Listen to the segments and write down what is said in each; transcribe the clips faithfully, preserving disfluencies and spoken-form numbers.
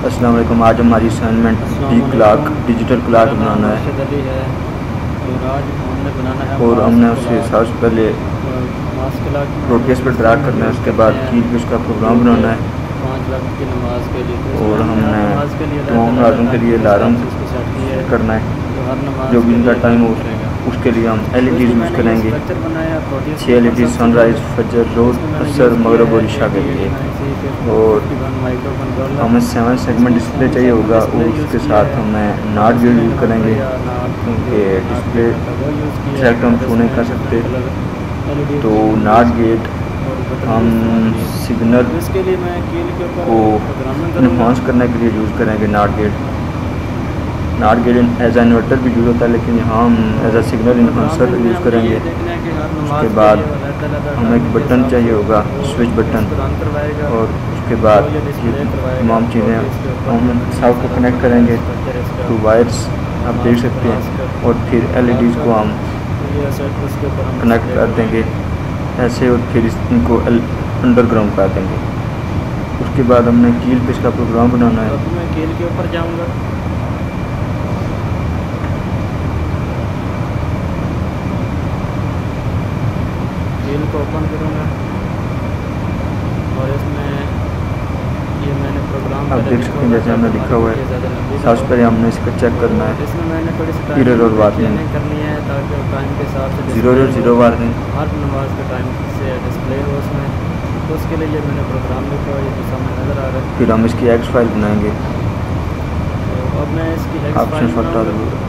अस्सलाम वालेकुम। आज हमारी assignment D clock digital clock बनाना है और हमने उससे सबसे पहले प्रोग्रेस पर ड्रा करना है, उसके बाद कील पे उसका प्रोग्राम बनाना है और हमने तमाम नमाज़ों के लिए अलार्म करना है। जो भी इनका टाइम हो उसके लिए हम एल ई डी यूज़ करेंगे, छः एल ई डी सनराइज़, फजर, रोज़, असर, मगरब और इशा के लिए। और हमें सेवन सेगमेंट डिस्प्ले चाहिए होगा और उसके साथ हमें नाट गेट यूज़ करेंगे क्योंकि डिस्प्ले ट्रैक हम शो नहीं कर सकते। तो नाट गेट हम सिग्नल को इन्हांस करने के लिए यूज़ करेंगे। Not gate not gate as an inverter भी यूज़ होता है, लेकिन यहाँ हम as a signal enhancer use करेंगे। उसके बाद हमें एक बटन चाहिए होगा, स्विच बटन, और उसके बाद ये तमाम चीज़ें हम सब को कनेक्ट करेंगे टू वायर्स, आप देख सकते हैं। और फिर एल ई डीज़ को हम कनेक्ट कर देंगे ऐसे, और फिर इनको अंडरग्राउंड कर देंगे। उसके बाद हमने कील पे इसका प्रोग्राम बनाना है। अब मैं कील के ऊपर जाऊंगा, कील को ओपन करूंगा और इसमें ये मैंने प्रोग्राम आप देख सकते हैं जैसे हमने लिखा हुआ है। सबसे पहले हमने इसको चेक करना है, इसमें मैंने थोड़ी सी इरर और वार्निंग करनी है ताकि टाइम के हिसाब से जीरो और जीरो वार्निंग हर नमाज के टाइम से डिस्प्ले हो उसमें। तो उसके लिए ये मैंने प्रोग्राम लिखा हुआ है, ये सामने नज़र आ रहा है। फिर हम इसकी एक्स फाइल बनाएंगे। तो अब मैं इसकी ऑप्शन फटा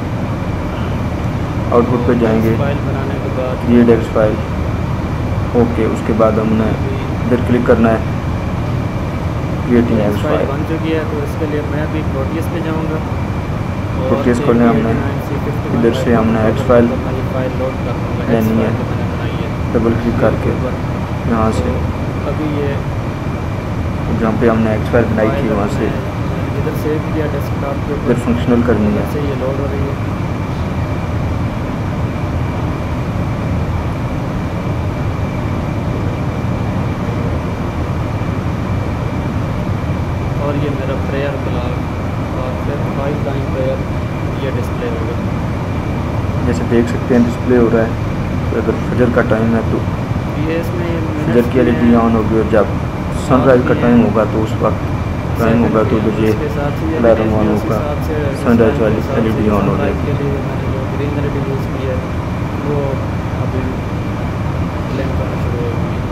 आउटपुट पे जाएंगे, फाइल बनाने के बाद क्रिएट एक्स फाइल, ओके। उसके बाद हमने इधर क्लिक करना है, क्रिएटिंग एक्स फाइल बन चुकी है। तो इसके लिए मैं अभी प्रोटीएस पे जाऊंगा, प्रोटीएस खोलने हमने इधर से हमने एक्स फाइल लेनी है, डबल क्लिक करके यहाँ से अभी ये जहाँ पे हमने एक्स फाइल बनाई थी वहाँ से इधर सेव किया डेस्कटॉप के इधर फंक्शनल करनी है। से ये लोड हो रही है। और ये मेरा प्रेयर ब्लॉग और फिर फाइव टाइम प्रेयर ये डिस्प्ले होगा। जैसे देख सकते हैं डिस्प्ले हो रहा है। तो अगर फजर का टाइम है तो ये इसमें फजर की एल ई डी ऑन होगी, और जब सनराइज़ का टाइम होगा तो उस वक्त टाइम होगा तो ये अलार्म ऑन होगा, सनराइज़ वाली एल ई डी ऑन हो जाएगी। मैंने जो green L E D use की है वो अभी ब्लिंक करना शुरू होगी।